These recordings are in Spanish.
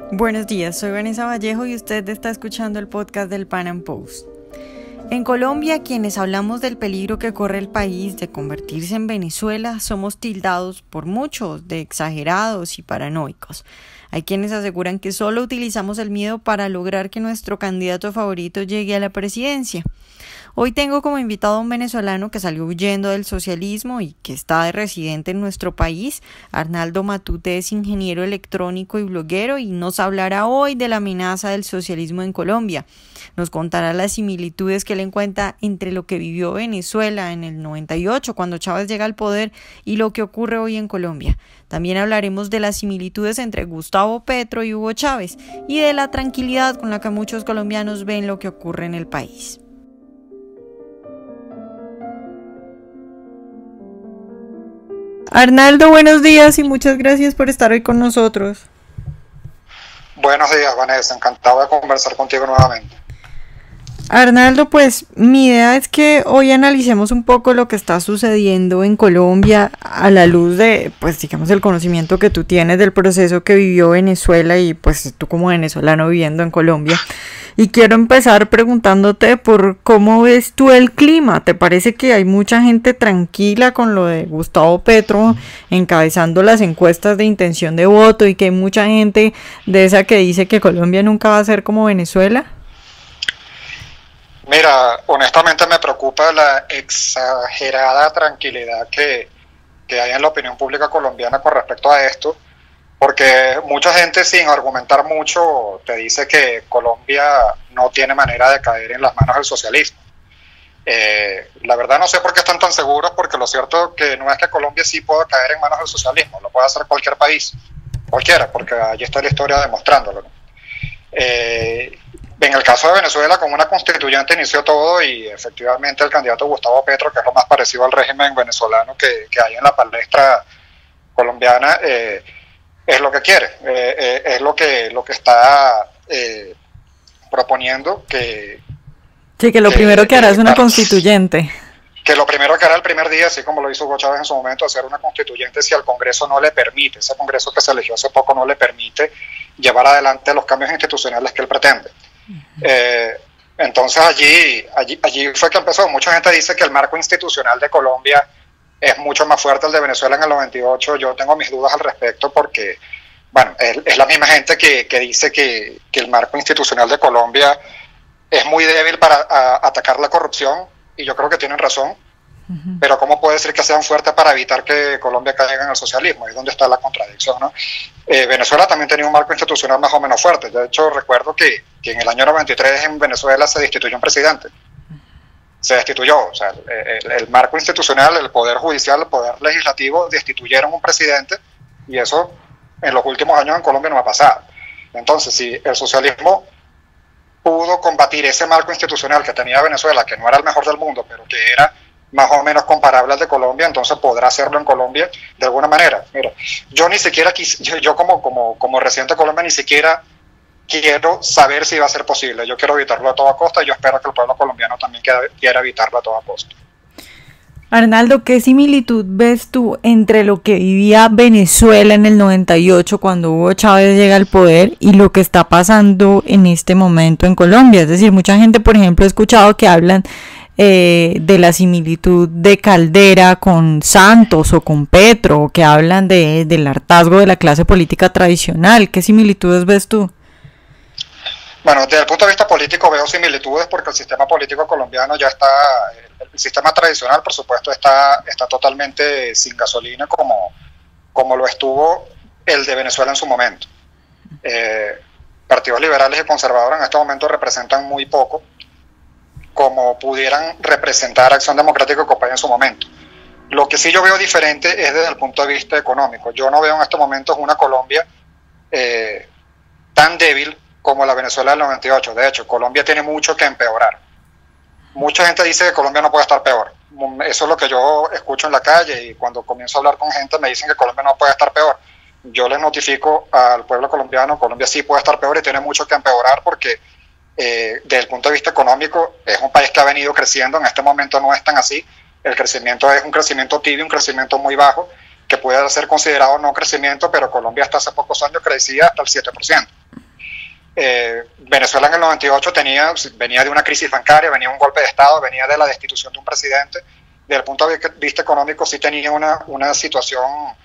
Buenos días, soy Vanessa Vallejo y usted está escuchando el podcast del Pan Am Post. En Colombia, quienes hablamos del peligro que corre el país de convertirse en Venezuela, somos tildados por muchos de exagerados y paranoicos. Hay quienes aseguran que solo utilizamos el miedo para lograr que nuestro candidato favorito llegue a la presidencia. Hoy tengo como invitado a un venezolano que salió huyendo del socialismo y que está de residente en nuestro país. Arnaldo Matute es ingeniero electrónico y bloguero y nos hablará hoy de la amenaza del socialismo en Colombia. Nos contará las similitudes que él encuentra entre lo que vivió Venezuela en el 98 cuando Chávez llega al poder y lo que ocurre hoy en Colombia. También hablaremos de las similitudes entre Gustavo Petro y Hugo Chávez y de la tranquilidad con la que muchos colombianos ven lo que ocurre en el país. Arnaldo, buenos días y muchas gracias por estar hoy con nosotros. Buenos días, Vanessa, encantado de conversar contigo nuevamente. Arnaldo, pues mi idea es que hoy analicemos un poco lo que está sucediendo en Colombia a la luz de, pues digamos, el conocimiento que tú tienes del proceso que vivió Venezuela y pues tú como venezolano viviendo en Colombia. Y quiero empezar preguntándote por cómo ves tú el clima. ¿Te parece que hay mucha gente tranquila con lo de Gustavo Petro encabezando las encuestas de intención de voto y que hay mucha gente de esa que dice que Colombia nunca va a ser como Venezuela? Mira, honestamente me preocupa la exagerada tranquilidad que hay en la opinión pública colombiana con respecto a esto, porque mucha gente sin argumentar mucho te dice que Colombia no tiene manera de caer en las manos del socialismo. La verdad no sé por qué están tan seguros, porque lo cierto que no es que Colombia sí pueda caer en manos del socialismo, lo puede hacer cualquier país, cualquiera, porque allí está la historia demostrándolo, ¿no? En el caso de Venezuela, como una constituyente inició todo y efectivamente el candidato Gustavo Petro, que es lo más parecido al régimen venezolano que hay en la palestra colombiana, es lo que quiere, es lo que está proponiendo que... Sí, que lo primero que hará es una constituyente. Que lo primero que hará el primer día, así como lo hizo Hugo Chávez en su momento, hacer una constituyente si al Congreso no le permite, ese Congreso que se eligió hace poco no le permite llevar adelante los cambios institucionales que él pretende. Entonces allí fue que empezó. Mucha gente dice que el marco institucional de Colombia es mucho más fuerte el de Venezuela en el 98. Yo tengo mis dudas al respecto porque, bueno, es la misma gente que dice que el marco institucional de Colombia es muy débil para atacar la corrupción, y yo creo que tienen razón. Pero ¿cómo puede ser que sean fuertes para evitar que Colombia caiga en el socialismo? Ahí es donde está la contradicción, ¿no? Venezuela también tenía un marco institucional más o menos fuerte. De hecho, recuerdo que en el año 93 en Venezuela se destituyó un presidente. Se destituyó, o sea, el marco institucional, el poder judicial, el poder legislativo destituyeron un presidente, y eso en los últimos años en Colombia no ha pasado. Entonces, si el socialismo pudo combatir ese marco institucional que tenía Venezuela, que no era el mejor del mundo, pero que era más o menos comparable al de Colombia, entonces podrá hacerlo en Colombia de alguna manera. Mira, yo ni siquiera yo como residente de Colombia ni siquiera quiero saber si va a ser posible. Yo quiero evitarlo a toda costa, y yo espero que el pueblo colombiano también quiera evitarlo a toda costa. Arnaldo, ¿qué similitud ves tú entre lo que vivía Venezuela en el 98 cuando Hugo Chávez llega al poder y lo que está pasando en este momento en Colombia? Es decir, mucha gente, por ejemplo, he escuchado que hablan de la similitud de Caldera con Santos o con Petro, o que hablan del hartazgo de la clase política tradicional. ¿Qué similitudes ves tú? Bueno, desde el punto de vista político veo similitudes, porque el sistema político colombiano ya está, el sistema tradicional por supuesto está totalmente sin gasolina como lo estuvo el de Venezuela en su momento. Partidos liberales y conservadores en este momento representan muy poco como pudieran representar Acción Democrática y Copay en su momento. Lo que sí yo veo diferente es desde el punto de vista económico. Yo no veo en estos momentos una Colombia tan débil como la Venezuela del 98. De hecho, Colombia tiene mucho que empeorar. Mucha gente dice que Colombia no puede estar peor. Eso es lo que yo escucho en la calle, y cuando comienzo a hablar con gente me dicen que Colombia no puede estar peor. Yo les notifico al pueblo colombiano, Colombia sí puede estar peor y tiene mucho que empeorar, porque desde el punto de vista económico es un país que ha venido creciendo. En este momento no es tan así. El crecimiento es un crecimiento tibio, un crecimiento muy bajo, que puede ser considerado no crecimiento, pero Colombia hasta hace pocos años crecía hasta el 7%. Venezuela en el 98 venía de una crisis bancaria, venía un golpe de Estado, venía de la destitución de un presidente. Desde el punto de vista económico sí tenía una situación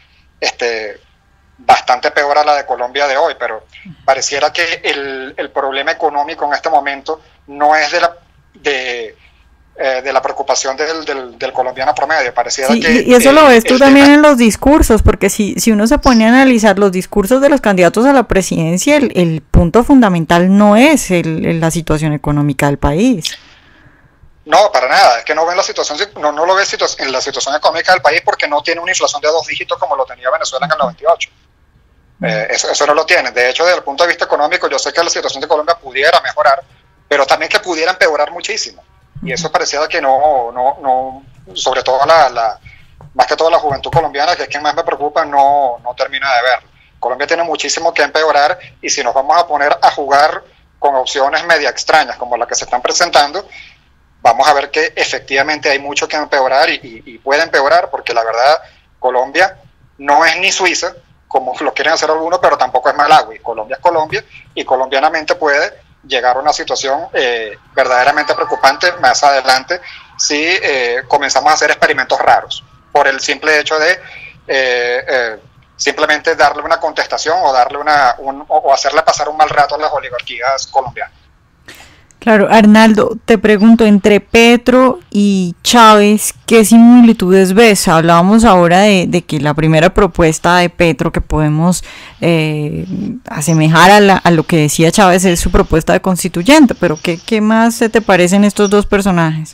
bastante peor a la de Colombia de hoy, pero pareciera que el problema económico en este momento no es de la preocupación del colombiano promedio. Pareciera sí, que... y eso lo ves tú también en los discursos, porque si uno se pone a analizar los discursos de los candidatos a la presidencia, el punto fundamental no es la situación económica del país. No, para nada, es que no ven la situación, no lo ves en la situación económica del país porque no tiene una inflación de 2 dígitos como lo tenía Venezuela en el 98. Eso no lo tiene. De hecho, desde el punto de vista económico, yo sé que la situación de Colombia pudiera mejorar, pero también que pudiera empeorar muchísimo. Y eso pareciera que no sobre todo más que todo la juventud colombiana, que es quien más me preocupa, no termina de verlo. Colombia tiene muchísimo que empeorar, y si nos vamos a poner a jugar con opciones media extrañas como las que se están presentando, vamos a ver que efectivamente hay mucho que empeorar y puede empeorar, porque la verdad Colombia no es ni Suiza, como lo quieren hacer algunos, pero tampoco es Malawi. Colombia es Colombia, y colombianamente puede llegar a una situación verdaderamente preocupante más adelante si comenzamos a hacer experimentos raros, por el simple hecho de simplemente darle una contestación o darle o hacerle pasar un mal rato a las oligarquías colombianas. Claro, Arnaldo, te pregunto, entre Petro y Chávez, ¿qué similitudes ves? Hablábamos ahora de que la primera propuesta de Petro que podemos asemejar a lo que decía Chávez es su propuesta de constituyente, pero ¿qué más se te parecen estos dos personajes?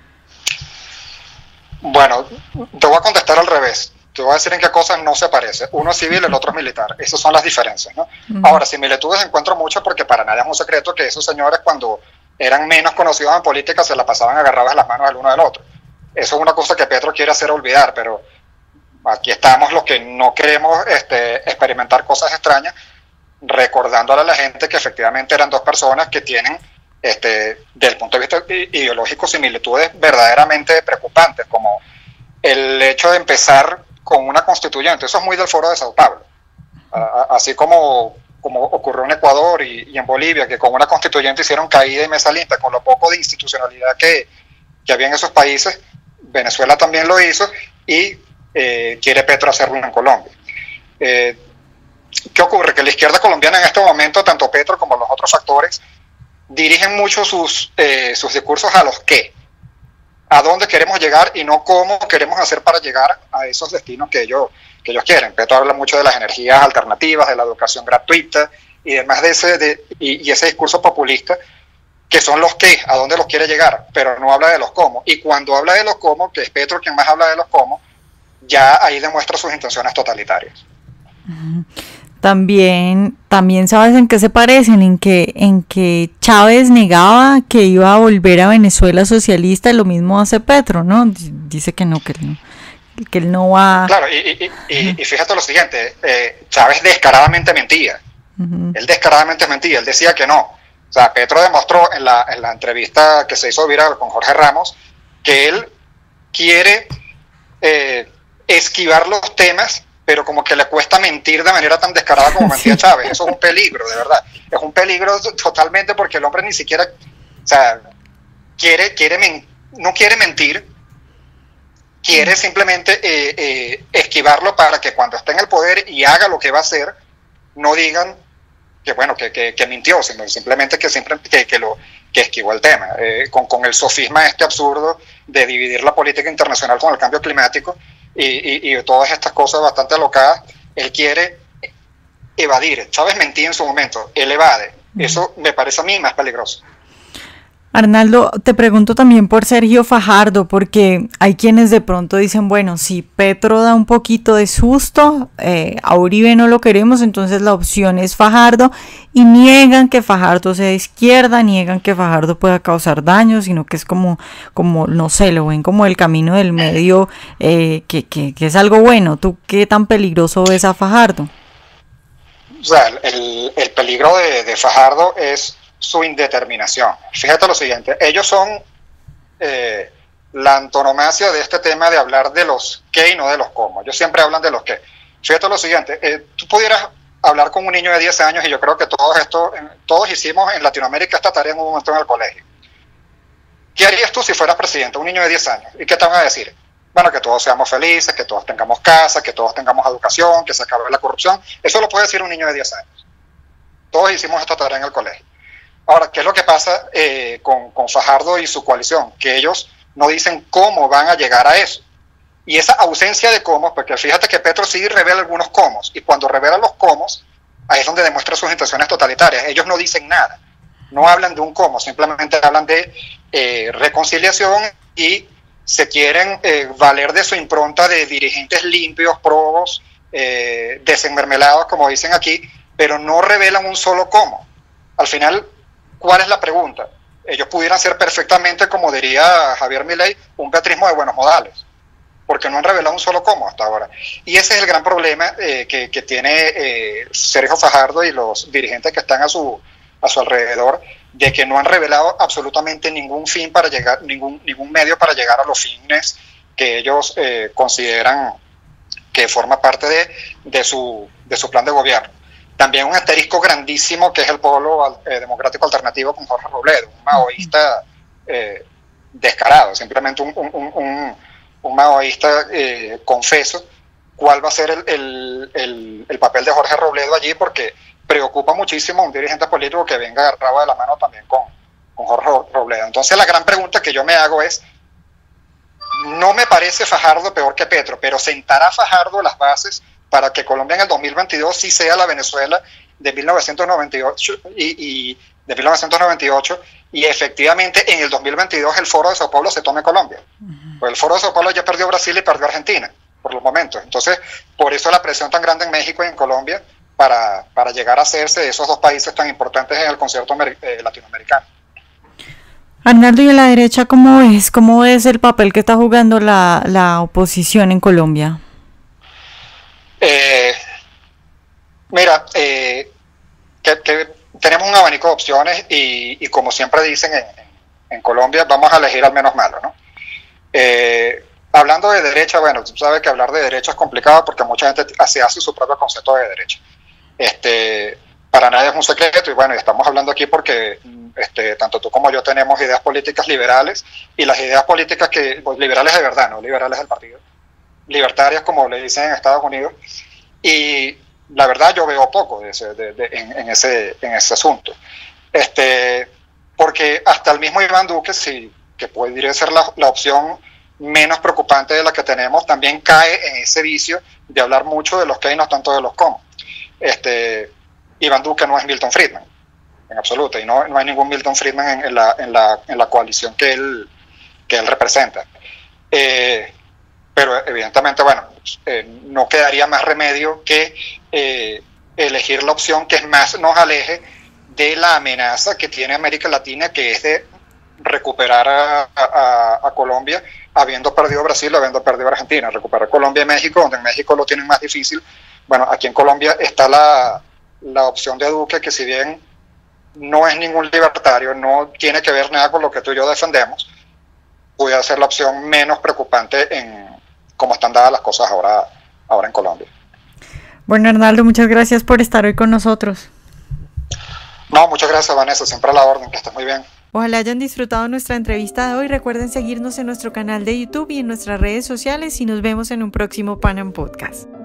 Bueno, te voy a contestar al revés. Te voy a decir en qué cosas no se parece. Uno es civil, el otro es militar. Esas son las diferencias, ¿no? Ahora, similitudes encuentro muchas, porque para nadie es un secreto que esos señores, cuando eran menos conocidos en política, se la pasaban agarrados de las manos el uno del otro. Eso es una cosa que Petro quiere hacer olvidar, pero aquí estamos los que no queremos experimentar cosas extrañas, recordándole a la gente que efectivamente eran dos personas que tienen, desde el punto de vista ideológico, similitudes verdaderamente preocupantes, como el hecho de empezar con una constituyente. Eso es muy del Foro de Sao Paulo, así como ocurrió en Ecuador y en Bolivia, que con una constituyente hicieron caída y mesa limpia, con lo poco de institucionalidad que había en esos países. Venezuela también lo hizo, y quiere Petro hacerlo en Colombia. ¿Qué ocurre? Que la izquierda colombiana en este momento, tanto Petro como los otros actores, dirigen mucho sus discursos a los qué, a dónde queremos llegar, y no cómo queremos hacer para llegar a esos destinos que ellos quieren. Petro habla mucho de las energías alternativas, de la educación gratuita y demás de ese discurso populista, que son los qué, a dónde los quiere llegar, pero no habla de los cómo. Y cuando habla de los cómo, que es Petro quien más habla de los cómo, ya ahí demuestra sus intenciones totalitarias. También sabes en qué se parecen, en que Chávez negaba que iba a volver a Venezuela socialista, y lo mismo hace Petro, ¿no? Dice que él no va... Claro, y fíjate lo siguiente, Chávez descaradamente mentía. Él descaradamente mentía, él decía que no. O sea, Petro demostró en la entrevista que se hizo viral con Jorge Ramos que él quiere esquivar los temas, pero como que le cuesta mentir de manera tan descarada como mentía Chávez. Eso es un peligro, de verdad. Es un peligro totalmente, porque el hombre ni siquiera, o sea, no quiere mentir, quiere simplemente esquivarlo para que cuando esté en el poder y haga lo que va a hacer, no digan que bueno, que mintió, sino simplemente que esquivó el tema, con el sofisma absurdo de dividir la política internacional con el cambio climático y todas estas cosas bastante alocadas. Él quiere evadir. Chávez mentía en su momento, él evade. Eso me parece a mí más peligroso. Arnaldo, te pregunto también por Sergio Fajardo, porque hay quienes de pronto dicen, bueno, si Petro da un poquito de susto, a Uribe no lo queremos, entonces la opción es Fajardo, y niegan que Fajardo sea de izquierda, niegan que Fajardo pueda causar daño, sino que es como no sé, lo ven como el camino del medio, que es algo bueno. ¿Tú qué tan peligroso ves a Fajardo? O sea, el peligro de Fajardo es su indeterminación. Fíjate lo siguiente, ellos son la antonomasia de este tema de hablar de los qué y no de los cómo. Ellos siempre hablan de los qué. Fíjate lo siguiente, tú pudieras hablar con un niño de 10 años, y yo creo que todos hicimos en Latinoamérica esta tarea en un momento en el colegio. ¿Qué harías tú si fueras presidente? Un niño de 10 años. ¿Y qué te van a decir? Bueno, que todos seamos felices, que todos tengamos casa, que todos tengamos educación, que se acabe la corrupción. Eso lo puede decir un niño de 10 años. Todos hicimos esta tarea en el colegio. Ahora, ¿qué es lo que pasa con Fajardo y su coalición? Que ellos no dicen cómo van a llegar a eso. Y esa ausencia de cómo, porque fíjate que Petro sí revela algunos cómo, y cuando revela los cómo, ahí es donde demuestra sus intenciones totalitarias. Ellos no dicen nada, no hablan de un cómo, simplemente hablan de reconciliación y se quieren valer de su impronta de dirigentes limpios, probos, desenmermelados, como dicen aquí, pero no revelan un solo cómo. Al final, ¿cuál es la pregunta? Ellos pudieran ser perfectamente, como diría Javier Milei, un petrismo de buenos modales, porque no han revelado un solo cómo hasta ahora. Y ese es el gran problema que tiene Sergio Fajardo y los dirigentes que están a su alrededor, de que no han revelado absolutamente ningún fin para llegar, ningún medio para llegar a los fines que ellos consideran que forma parte de su plan de gobierno. También un asterisco grandísimo que es el Polo Democrático Alternativo con Jorge Robledo, un maoísta descarado, simplemente un maoísta confeso. ¿Cuál va a ser el papel de Jorge Robledo allí? Porque preocupa muchísimo a un dirigente político que venga agarrado de la mano también con Jorge Robledo. Entonces la gran pregunta que yo me hago es, no me parece Fajardo peor que Petro, pero ¿sentará Fajardo las bases para que Colombia en el 2022 sí sea la Venezuela de 1998 y efectivamente en el 2022 el Foro de Sao Paulo se tome Colombia? Pues el Foro de Sao Paulo ya perdió Brasil y perdió Argentina por los momentos. Entonces, por eso la presión tan grande en México y en Colombia para llegar a hacerse esos dos países tan importantes en el concierto latinoamericano. Arnaldo, ¿y a la derecha cómo es? ¿Cómo es el papel que está jugando la oposición en Colombia? Mira, que tenemos un abanico de opciones y como siempre dicen en Colombia, vamos a elegir al menos malo, ¿no? Hablando de derecha, bueno, tú sabes que hablar de derecha es complicado porque mucha gente se hace su propio concepto de derecha. Para nadie es un secreto, y bueno, estamos hablando aquí porque tanto tú como yo tenemos ideas políticas liberales, y las ideas políticas pues, liberales de verdad, no liberales del partido, libertarias como le dicen en Estados Unidos, y la verdad yo veo poco en ese asunto, porque hasta el mismo Iván Duque, que podría ser la opción menos preocupante de la que tenemos, también cae en ese vicio de hablar mucho de los qué y no tanto de los cómo. Iván Duque no es Milton Friedman, en absoluto, y no hay ningún Milton Friedman en la coalición que él representa. Pero evidentemente, bueno, no quedaría más remedio que elegir la opción que más nos aleje de la amenaza que tiene América Latina, que es de recuperar a Colombia, habiendo perdido Brasil, habiendo perdido Argentina, recuperar Colombia y México, donde en México lo tienen más difícil. Bueno, aquí en Colombia está la opción de Duque, que si bien no es ningún libertario, no tiene que ver nada con lo que tú y yo defendemos, puede ser la opción menos preocupante en cómo están dadas las cosas ahora en Colombia. Bueno, Arnaldo, muchas gracias por estar hoy con nosotros. No, muchas gracias, Vanessa, siempre a la orden, que estés muy bien. Ojalá hayan disfrutado nuestra entrevista de hoy. Recuerden seguirnos en nuestro canal de YouTube y en nuestras redes sociales, y nos vemos en un próximo Pan Am Podcast.